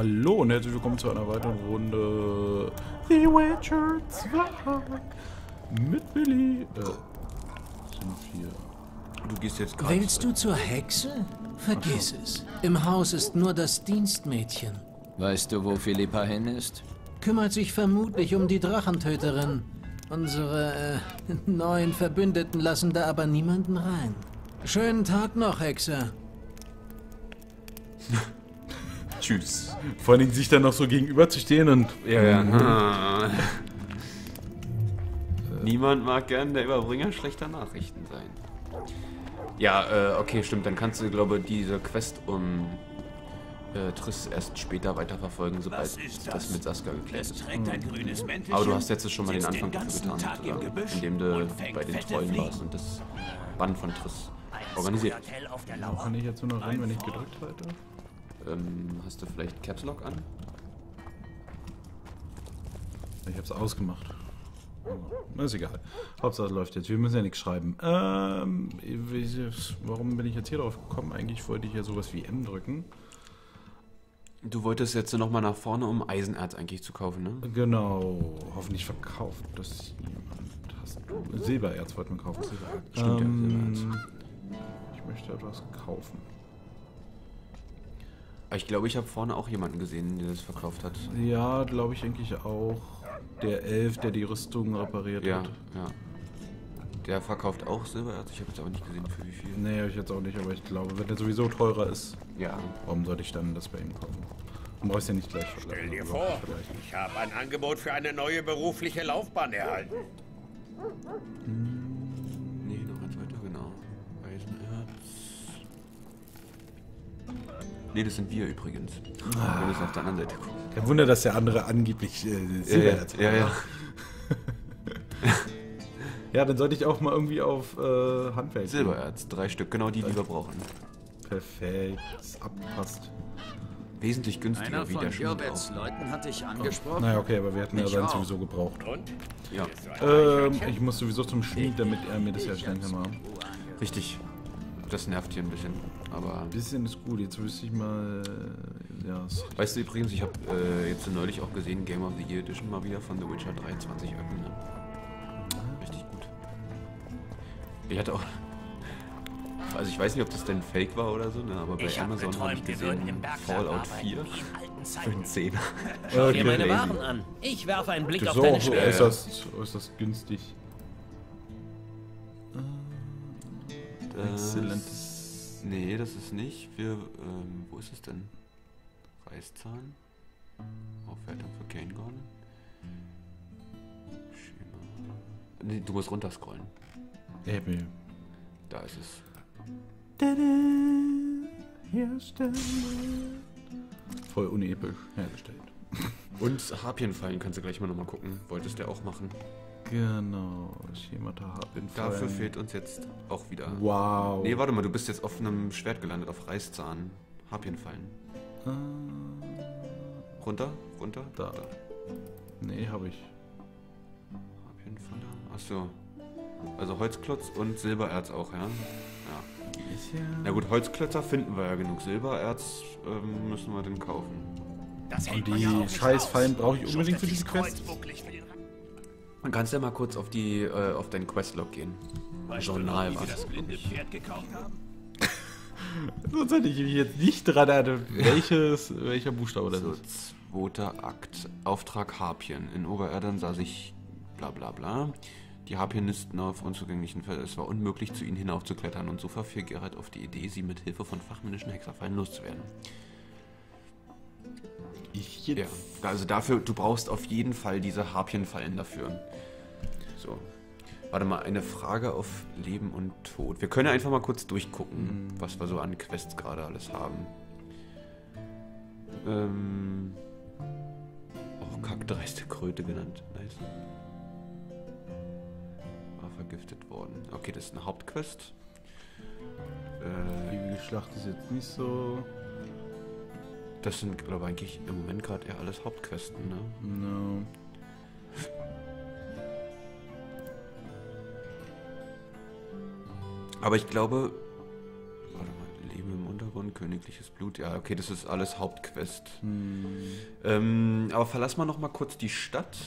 Hallo und herzlich willkommen zu einer weiteren Runde The Witcher 2 mit Billy. Sind wir. Du gehst jetzt gerade. Willst du zur Hexe? Vergiss es. Im Haus ist nur das Dienstmädchen. Weißt du, wo Philippa hin ist? Kümmert sich vermutlich um die Drachentöterin. Unsere neuen Verbündeten lassen da aber niemanden rein. Schönen Tag noch, Hexe. Tschüss. Vor allen Dingen sich dann noch so gegenüber zu stehen und... Ja. Niemand mag gern der Überbringer schlechter Nachrichten sein. Ja, okay, stimmt. Dann kannst du, glaube ich, diese Quest um Triss erst später weiterverfolgen, sobald das mit Saskia geklärt ist. Aber du hast jetzt schon mal den Anfang dafür getan, indem du bei den Trollen warst und das Band von Triss organisiert. Kann ich jetzt nur noch rein, wenn ich gedrückt halte? Hast du vielleicht Caps Lock an? Ich hab's ausgemacht. Ist egal. Hauptsache es läuft jetzt. Wir müssen ja nichts schreiben. Warum bin ich jetzt hier drauf gekommen? Eigentlich wollte ich ja sowas wie M drücken. Du wolltest jetzt nochmal nach vorne, um Eisenerz eigentlich zu kaufen, ne? Genau. Hoffentlich verkauft das jemand. Hast du? Silbererz wollten wir kaufen. Silbererz. Stimmt, ja, Silbererz. Ich möchte etwas kaufen. Ich glaube, ich habe vorne auch jemanden gesehen, der das verkauft hat. Ja, glaube ich eigentlich auch. Der Elf, der die Rüstung repariert hat. Ja. Der verkauft auch Silbererz. Ich habe jetzt aber nicht gesehen, für wie viel. Nee, habe ich jetzt auch nicht, aber ich glaube, wenn der sowieso teurer ist, ja. Warum sollte ich dann das bei ihm kaufen? Du brauchst ja nicht gleich. Stell dir vor, ich habe ein Angebot für eine neue berufliche Laufbahn erhalten. Nee, noch eins weiter, genau. Eisenerz. Nee, das sind wir übrigens. Wenn wir auf der anderen Seite gucken. Kein Wunder, dass der andere angeblich Silbererz hat. Ja. Ja, dann sollte ich auch mal irgendwie auf Handwerk. Silbererz, 3 Stück, genau die wir brauchen. Perfekt, ist abgepasst. Wesentlich günstiger Einer wie von der Schmied Gilberts auch. Leuten hatte ich angesprochen. Naja, okay, aber wir hatten ja Ich dann auch. sowieso gebraucht. Und? Ja, Ich muss sowieso zum Schmied, damit er mir das herstellen kann. Mal. richtig. Das nervt hier ein bisschen, aber... Ein bisschen ist gut, jetzt wüsste ich mal... Ja, Weißt du übrigens, ich habe jetzt neulich auch gesehen, Game of the Year Edition mal wieder von The Witcher 3, 20 Öcken. Ne? Richtig gut. Ich hatte auch... Also ich weiß nicht, ob das denn Fake war oder so, ne? Aber bei Amazon habe ich gesehen, Fallout 4 für einen 10er. Schau dir meine Waren an. Ich werfe einen Blick auf so, deine so Stelle. ist das günstig. Exzellentes. Nee, das ist nicht. Wir, wo ist es denn? Reißzahn. Aufwertung für Cairngorn. Nee, du musst runterscrollen. Da ist es. Voll unepisch hergestellt. Und Harpienfallen kannst du gleich mal nochmal gucken. Wolltest du ja auch machen. Genau, Schemata Harpienfallen. Dafür fehlt uns jetzt auch wieder. Wow. Nee, warte mal, du bist jetzt auf einem Schwert gelandet, auf Reißzahn. Harpienfallen. Runter? Da. Nee, habe ich. Harpienfalle? Achso. Also Holzklotz und Silbererz auch, ja? Ja. Na gut, Holzklötzer finden wir ja genug. Silbererz müssen wir dann kaufen. Und die Scheißfallen brauche ich unbedingt für diese Quest. Man kannst ja mal kurz auf die auf deinen Questlog gehen. Journal war das, glaub ich. Sonst hätte ich mich jetzt nicht dran erinnert, welcher Buchstabe das So, ist. 2. Akt. Auftrag Harpien. In Obererdern sah sich bla bla bla. Die Harpienisten auf unzugänglichen Felsen. Es war unmöglich, zu ihnen hinaufzuklettern und so verfiel Geralt auf die Idee, sie mit Hilfe von fachmännischen Hexerfallen loszuwerden. Ich jetzt. Ja, also dafür, du brauchst auf jeden Fall diese Harpienfallen dafür. So. Warte mal, eine Frage auf Leben und Tod. Wir können ja einfach mal kurz durchgucken, was wir so an Quests gerade alles haben. Auch kackdreiste Kröte genannt. Nice. War vergiftet worden. Okay, das ist eine Hauptquest. Die Schlacht ist jetzt nicht so. Das sind, glaube ich, eigentlich im Moment gerade eher alles Hauptquesten, ne? No. Aber ich glaube... Warte mal, Leben im Untergrund. Verloren, königliches Blut. Ja, okay, das ist alles Hauptquest. Aber verlass mal noch mal kurz die Stadt.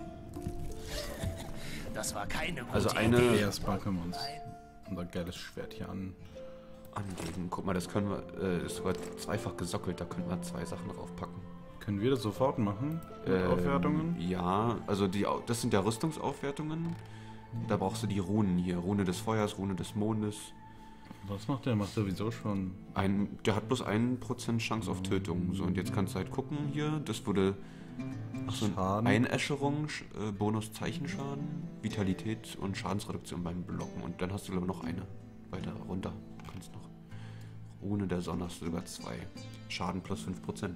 Das war keine gute Also eine Erstmal können wir uns unser geiles Schwert hier anlegen. Guck mal, das können wir, ist sogar zweifach gesockelt, da können wir 2 Sachen draufpacken. Können wir das sofort machen? Mit Aufwertungen? Ja, also das sind ja Rüstungsaufwertungen. Da brauchst du die Runen hier. Rune des Feuers, Rune des Mondes. Was macht der? Macht sowieso schon. Der hat bloß 1% Chance auf Tötung. So, und jetzt kannst du halt gucken hier. Das wurde Schaden. Einäscherung, Bonus Zeichenschaden, Vitalität und Schadensreduktion beim Blocken. Und dann hast du, glaube ich, noch eine. Weiter runter. Du kannst noch. Rune der Sonne hast du sogar 2. Schaden plus 5%.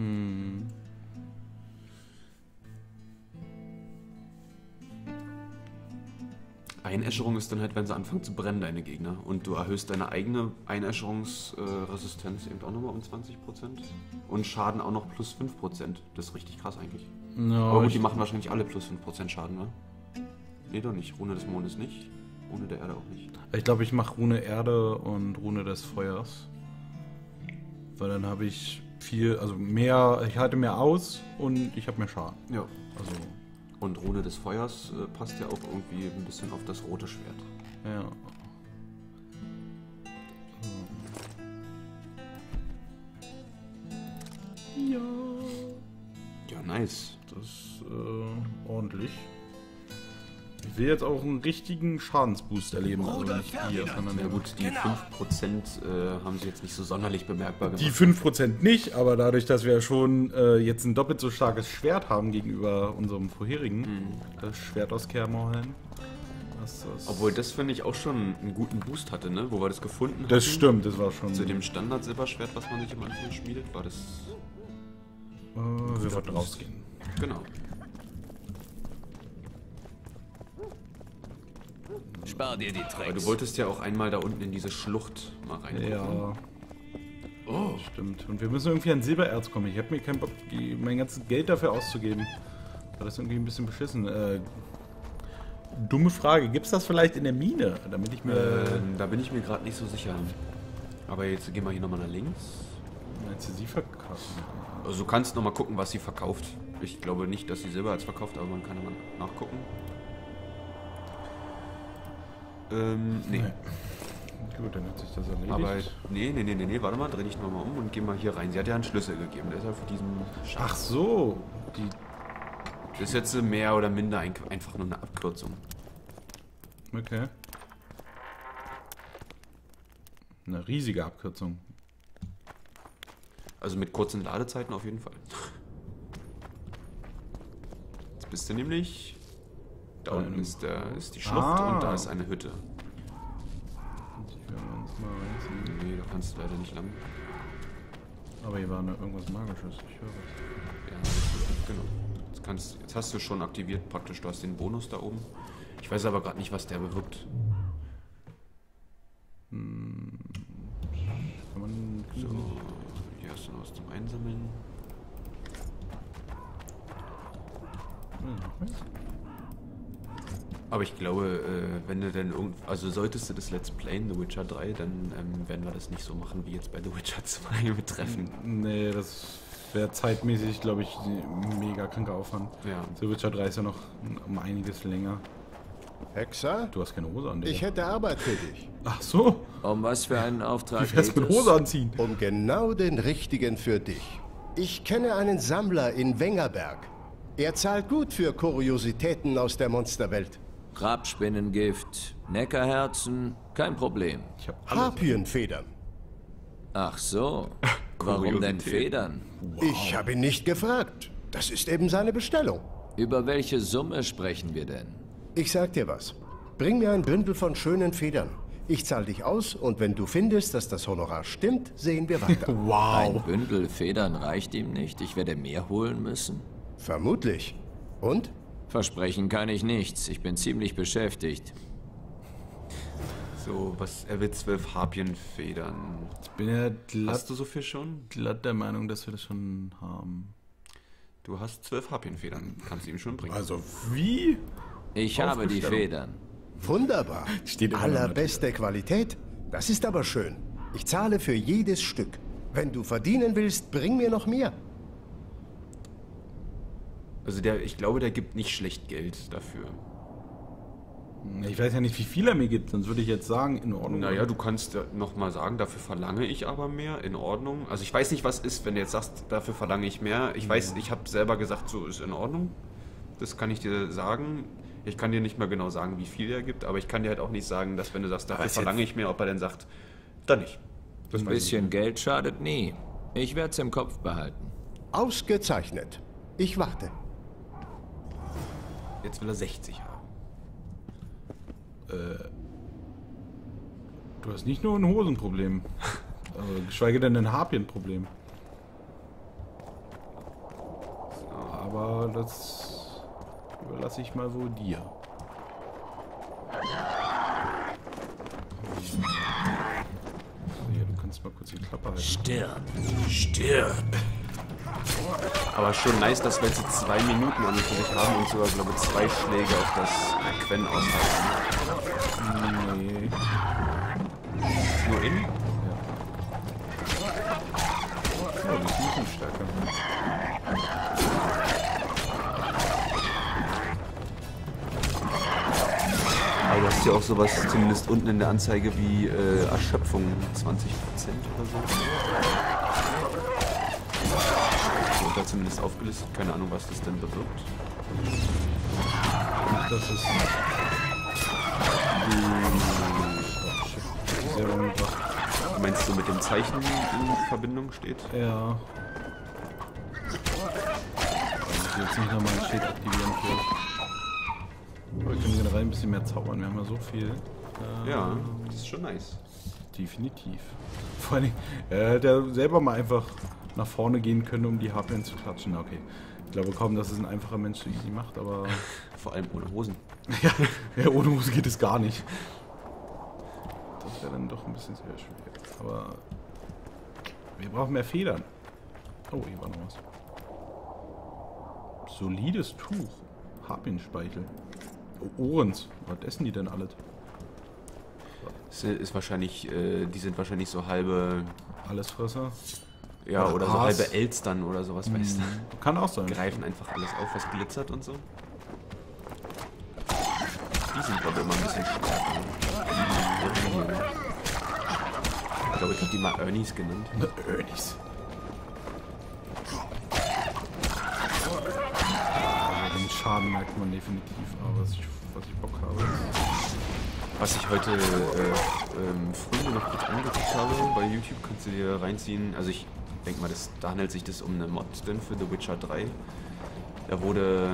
Einäscherung ist dann halt, wenn sie anfangen zu brennen, deine Gegner. Und du erhöhst deine eigene Einäscherungsresistenz eben auch nochmal um 20%. Und Schaden auch noch plus 5%. Das ist richtig krass eigentlich. No, Aber gut, die machen wahrscheinlich alle plus 5% Schaden, ne? Nee, doch nicht. Rune des Mondes nicht. Rune der Erde auch nicht. Ich glaube, ich mache Rune Erde und Rune des Feuers. Weil dann habe ich viel, also mehr, ich halte mehr aus und ich habe mehr Schaden. Ja. Also, Und Rune des Feuers passt ja auch irgendwie ein bisschen auf das rote Schwert. ja. Ja, nice. Das ist ordentlich. Ich will jetzt auch einen richtigen Schadensboost erleben. Also nicht hier, sondern Ja gut, die 5% haben sie jetzt nicht so sonderlich bemerkbar gemacht. die 5% nicht, aber dadurch, dass wir schon jetzt ein doppelt so starkes Schwert haben gegenüber unserem vorherigen, das Schwert aus Kermorhen. Obwohl das, finde ich, auch schon einen guten Boost hatte, ne? Wo wir das gefunden Das hatten. stimmt, das war schon. Zu dem Standard-Silberschwert, was man sich am Anfang schmiedet, war das... wir wollten rausgehen. Genau. Spar dir die Aber du Tricks. wolltest ja auch einmal da unten in diese Schlucht mal reingucken. Ja. Oh. Stimmt. Und wir müssen irgendwie an Silbererz kommen. Ich habe mir keinen Bock, mein ganzes Geld dafür auszugeben. War das irgendwie ein bisschen beschissen. Dumme Frage. Gibt es das vielleicht in der Mine? Damit ich mir... Da bin ich mir gerade nicht so sicher. Aber jetzt gehen wir hier nochmal nach links. Meinst du, sie verkaufen? Also du kannst nochmal gucken, was sie verkauft. Ich glaube nicht, dass sie Silbererz verkauft, aber man kann nochmal nachgucken. Nee. Gut, dann hat sich das erledigt. Aber nee, warte mal, dreh dich nochmal um und geh mal hier rein. Sie hat ja einen Schlüssel gegeben, der ist ja für diesen Schacht. Ach so. Das ist jetzt mehr oder minder einfach nur eine Abkürzung. Okay. Eine riesige Abkürzung. Also mit kurzen Ladezeiten auf jeden Fall. Jetzt bist du nämlich... Da unten ist die Schlucht und da ist eine Hütte. Nee, da kannst du leider nicht lang. Aber hier war irgendwas Magisches. Ich höre was. Ja, richtig, genau. Jetzt hast du schon aktiviert praktisch, du hast den Bonus da oben. Ich weiß aber gerade nicht, was der bewirkt. Kann man... So, hier hast du noch was zum Einsammeln. Aber ich glaube, wenn du denn also solltest du das Let's Playen The Witcher 3, dann werden wir das nicht so machen wie jetzt bei The Witcher 2 mit Treffen. Nee, das wäre zeitmäßig, glaube ich, ein mega kranker Aufwand. Ja. The Witcher 3 ist ja noch um einiges länger. Hexer? Du hast keine Hose an, Digga. Ich hätte Arbeit für dich. Ach so. Um was für einen Auftrag Wie fährst geht mit es? Hose anziehen? Um genau den richtigen für dich. Ich kenne einen Sammler in Wengerberg. Er zahlt gut für Kuriositäten aus der Monsterwelt. Grabspinnengift, Neckarherzen, kein Problem. Ich hab alles. Harpienfedern. Ach so. Warum denn Kuriosität. Federn? Ich habe ihn nicht gefragt. Das ist eben seine Bestellung. Über welche Summe sprechen wir denn? Ich sag dir was. Bring mir ein Bündel von schönen Federn. Ich zahle dich aus und wenn du findest, dass das Honorar stimmt, sehen wir weiter. Ein Bündel Federn reicht ihm nicht. Ich werde mehr holen müssen. Vermutlich. Und? Versprechen kann ich nichts. Ich bin ziemlich beschäftigt. So, er will 12 Harpienfedern. Ich bin ja Hast du so viel schon? glatt der Meinung, dass wir das schon haben. Du hast 12 Harpienfedern. Kannst du ihm schon bringen. Also, wie? Ich habe die Aufgestellt. Federn. Wunderbar. Steht immer noch Allerbeste Qualität. Das ist aber schön. Ich zahle für jedes Stück. Wenn du verdienen willst, bring mir noch mehr. Also ich glaube, der gibt nicht schlecht Geld dafür. Ich weiß ja nicht, wie viel er mir gibt, sonst würde ich jetzt sagen, in Ordnung. Naja, du kannst ja nochmal sagen, dafür verlange ich aber mehr, in Ordnung. Also ich weiß nicht, was ist, wenn du jetzt sagst, dafür verlange ich mehr. Ich weiß, ich habe selber gesagt, so ist in Ordnung. Das kann ich dir sagen. Ich kann dir nicht mal genau sagen, wie viel er gibt, aber ich kann dir halt auch nicht sagen, dass wenn du sagst, dafür verlange ich mehr, ob er dann sagt, dann nicht. Ein bisschen Geld schadet nie. Ich werde es im Kopf behalten. Ausgezeichnet. Ich warte. Jetzt will er 60 haben. Du hast nicht nur ein Hosenproblem. Also, geschweige denn ein Harpienproblem. Aber das überlasse ich mal wohl dir. Ja, du kannst mal kurz die Klappe halten. Stirb. Aber schon nice, dass wir jetzt 2 Minuten an und für sich haben und sogar, glaube ich, 2 Schläge auf das Quen aushalten. Nee. Nur in? Oh, die ist ein bisschen stärker. Aber du hast ja auch sowas zumindest unten in der Anzeige wie Erschöpfung 20% oder so. Wird da zumindest aufgelistet. Keine Ahnung, was das denn bewirkt. Das ist sehr umgebracht. Meinst du mit dem Zeichen in Verbindung steht? Ja. Ich will jetzt nicht nochmal ein Schild aktivieren für. Aber wir können generell ein bisschen mehr zaubern. Wir haben ja so viel. Ja, das ist schon nice. Definitiv. Vor allem, er hätte ja selber mal einfach nach vorne gehen können, um die Harpien zu klatschen. Okay. Ich glaube kaum, dass es ein einfacher Mensch so easy macht, aber. Vor allem ohne Hosen. Ja, ohne Hose geht es gar nicht. Das wäre dann doch ein bisschen sehr schwierig. Aber wir brauchen mehr Federn. Oh, hier war noch was. Solides Tuch. Harpienspeichel. Oh, Ohrens. Was essen die denn alles? Ist wahrscheinlich, die sind wahrscheinlich so halbe, Allesfresser? ja, Ach, oder so Aas. halbe Elstern oder sowas, weißt du. Kann auch sein. Greifen einfach alles auf, was glitzert und so. Die sind, glaube ich, immer ein bisschen stärker. Ich glaube, ich habe die mal Ernies genannt. Ernies. Den Schaden merkt man definitiv, aber was ich Bock habe. Was ich heute früh noch kurz angeguckt habe bei YouTube, kannst du dir reinziehen. Also ich denke mal, da handelt sich das um eine Mod denn für The Witcher 3. Da wurde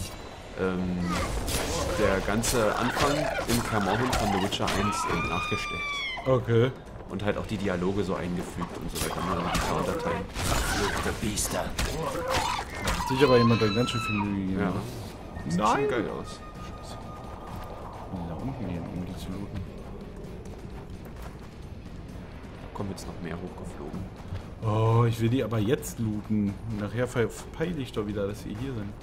der ganze Anfang in Kermorhen von The Witcher 1 nachgestellt. Okay. Und halt auch die Dialoge so eingefügt und so weiter. Nur noch die Sounddateien. Biester. Hat sich aber jemand dann ganz schön viel Mühe gegeben. Ja. Das sieht schon geil aus. Da unten gehen, um die zu looten. Da kommen jetzt noch mehr hochgeflogen. Oh, ich will die aber jetzt looten. Nachher verpeile ich doch wieder, dass sie hier sind.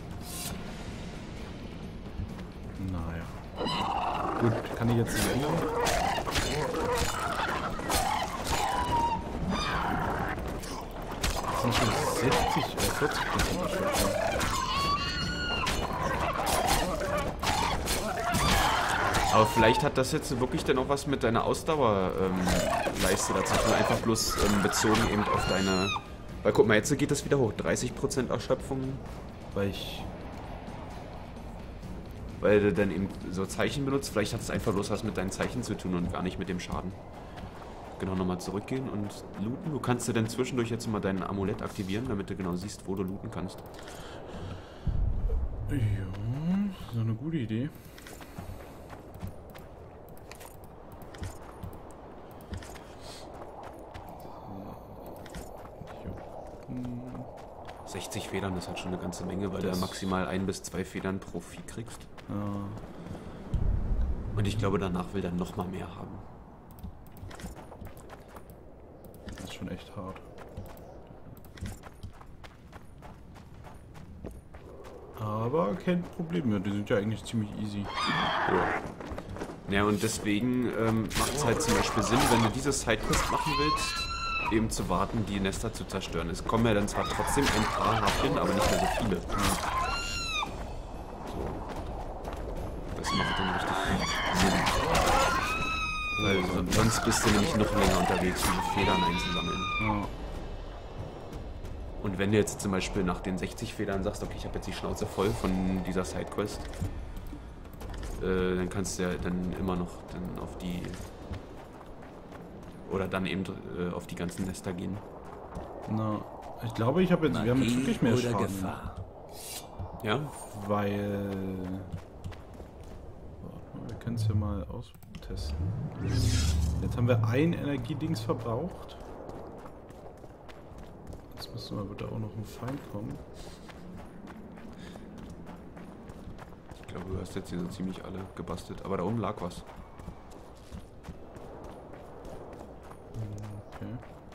Naja. Gut, kann ich jetzt nicht ändern? Das sind schon 60 oder 40% Erschöpfung. Aber vielleicht hat das jetzt wirklich dann auch was mit deiner Ausdauerleiste dazu tun. Einfach bloß bezogen eben auf deine... Weil guck mal, jetzt geht das wieder hoch. 30% Erschöpfung. Weil du dann eben so Zeichen benutzt. Vielleicht hat es einfach bloß was mit deinen Zeichen zu tun und gar nicht mit dem Schaden. Genau, nochmal zurückgehen und looten. Du kannst dir dann zwischendurch jetzt mal dein Amulett aktivieren, damit du genau siehst, wo du looten kannst. Ja, so eine gute Idee. So. 60 Federn, das hat schon eine ganze Menge, weil du ja maximal 1 bis 2 Federn pro Vieh kriegst. Ja. Und ich glaube, danach will dann nochmal mehr haben. Das ist schon echt hart. Aber kein Problem mehr, die sind ja eigentlich ziemlich easy. Ja. Ja, und deswegen macht es halt zum Beispiel Sinn, wenn du diese Sidequest machen willst, eben zu warten, die Nester zu zerstören. Es kommen ja dann zwar trotzdem ein paar Harpien, aber nicht mehr so viele. So. Das macht dann richtig Sinn. Weil sonst bist du nämlich noch länger unterwegs, um die Federn einzusammeln. Ja. Und wenn du jetzt zum Beispiel nach den 60 Federn sagst, okay, ich habe jetzt die Schnauze voll von dieser Sidequest, dann kannst du ja dann immer noch dann auf die oder dann eben auf die ganzen Nester gehen. Na, ich glaube, wir haben jetzt wirklich mehr Schaden. Gefahr. Ja? Weil... Warte mal, wir können es ja mal austesten. Jetzt haben wir ein Energiedings verbraucht. Jetzt müsste mal bitte auch noch ein Feind kommen. Ich glaube, du hast jetzt hier so ziemlich alle gebastelt. Aber da oben lag was. Okay.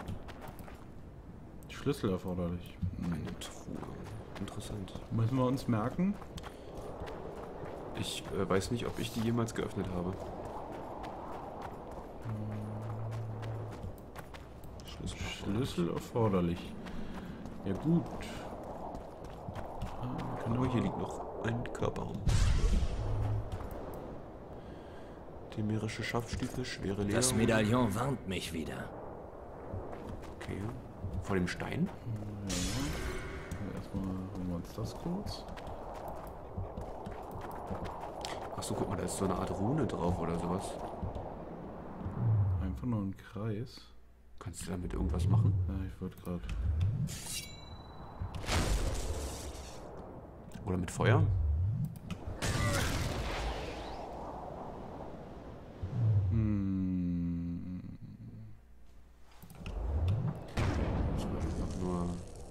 Schlüssel erforderlich. Eine Truhe. Interessant. Müssen wir uns merken? Ich weiß nicht, ob ich die jemals geöffnet habe. Schlüssel erforderlich. Ja gut. Aber hier liegt noch ein Körper rum. Temerische Schaftstiefel, schwere Leder. Das Medaillon warnt mich wieder. Okay. Vor dem Stein? Ja. Erstmal holen wir uns das kurz. Achso, guck mal, da ist so eine Art Rune drauf oder sowas. Einfach nur ein Kreis. Kannst du damit irgendwas machen? Ja, ich wollte gerade. Oder mit Feuer? Das war einfach nur...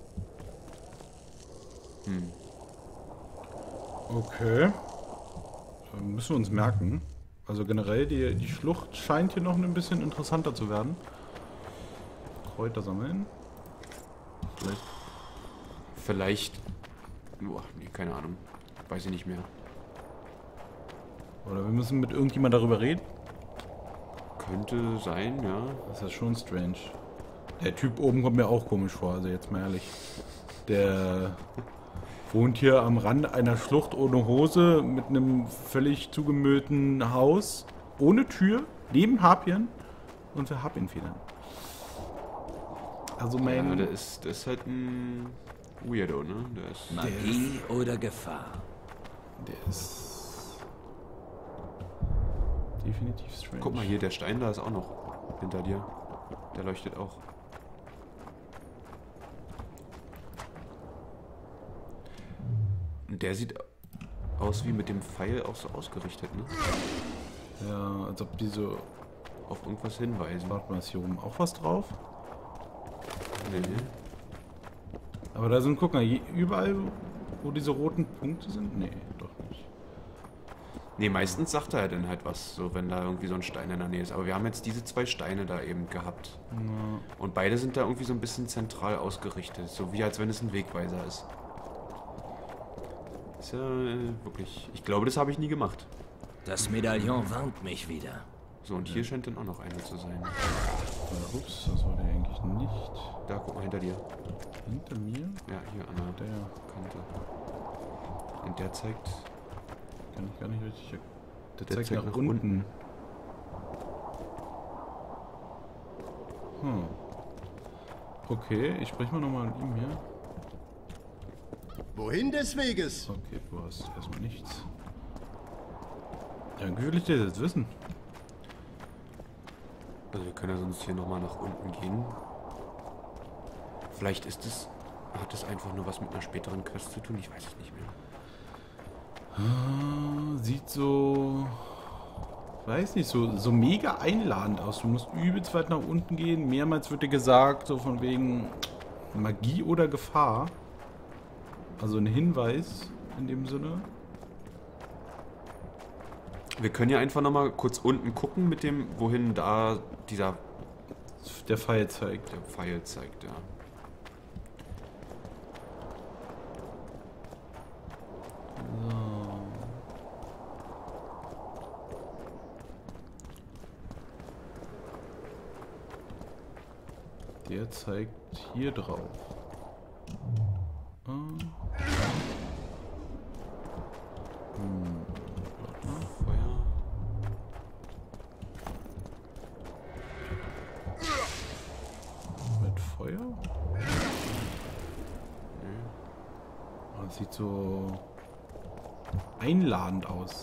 Okay. Müssen wir uns merken. Also generell, die Schlucht scheint hier noch ein bisschen interessanter zu werden. Kräuter sammeln. Vielleicht... Boah, nee, keine Ahnung. Weiß ich nicht mehr. Oder wir müssen mit irgendjemand darüber reden. Könnte sein, ja. Das ist ja schon strange. Der Typ oben kommt mir auch komisch vor, also jetzt mal ehrlich. Der wohnt hier am Rand einer Schlucht ohne Hose mit einem völlig zugemüllten Haus, ohne Tür, neben Harpien und für Harpienfedern. Also mein... Ja, der ist halt ein Weirdo, ne? Der ist... Magie oder Gefahr? Der ist... definitiv strange. Guck mal hier, der Stein da ist auch noch hinter dir. Der leuchtet auch. Und der sieht aus wie mit dem Pfeil auch so ausgerichtet, ne? Ja, als ob die so... Auf irgendwas hinweisen. Warte mal, ist hier oben auch was drauf? Nee. Aber da sind, guck mal, überall, wo diese roten Punkte sind? Nee, doch nicht. Nee, meistens sagt er dann halt was, so wenn da irgendwie so ein Stein in der Nähe ist. Aber wir haben jetzt diese zwei Steine da eben gehabt. Na, Und beide sind da irgendwie so ein bisschen zentral ausgerichtet. So wie als wenn es ein Wegweiser ist. Ist ja wirklich... Ich glaube, das habe ich nie gemacht. Das Medaillon warnt mich wieder. So, und hier scheint dann auch noch einer zu sein. ups, das war der eigentlich nicht. Da, guck mal, hinter dir. Hinter mir? Ja, hier an der Der Kante. Und der zeigt... kann ich gar nicht richtig... Der Der zeigt nach unten. Okay, ich spreche mal nochmal mit ihm hier. Wohin des Weges? Okay, du hast erstmal nichts. Ja, wie will ich das jetzt wissen? Also wir können ja sonst hier nochmal nach unten gehen. Vielleicht ist es... Hat es einfach nur was mit einer späteren Quest zu tun? Ich weiß es nicht mehr. Sieht so... Weiß nicht, so mega einladend aus. Du musst übelst weit nach unten gehen. Mehrmals wird dir gesagt, so von wegen Magie oder Gefahr. Also ein Hinweis in dem Sinne. Wir können ja einfach nochmal kurz unten gucken mit dem, wohin da Der Pfeil zeigt. der Pfeil zeigt, ja. Der zeigt hier drauf. Feuer. Mit Feuer? Das sieht so einladend aus.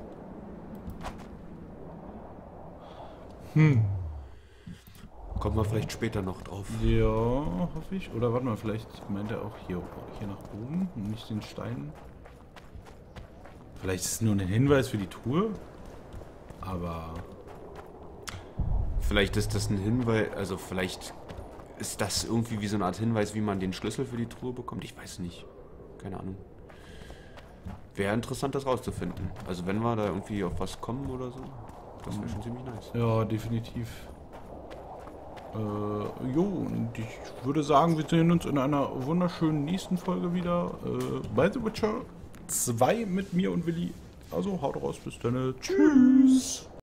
Kommen wir vielleicht später noch drauf. Ja, hoffe ich. Oder warte mal, vielleicht meint er auch hier nach oben und nicht den Stein. Vielleicht ist es nur ein Hinweis für die Tour. Aber Vielleicht ist das ein Hinweis, also vielleicht ist das irgendwie wie so eine Art Hinweis, wie man den Schlüssel für die Truhe bekommt. Ich weiß nicht. Keine Ahnung. Wäre interessant, das rauszufinden. Also wenn wir da irgendwie auf was kommen oder so, das wäre schon ziemlich nice. ja, definitiv. Jo, und ich würde sagen, wir sehen uns in einer wunderschönen nächsten Folge wieder bei The Witcher 2 mit mir und Willi. Also haut raus, bis dann. Tschüss.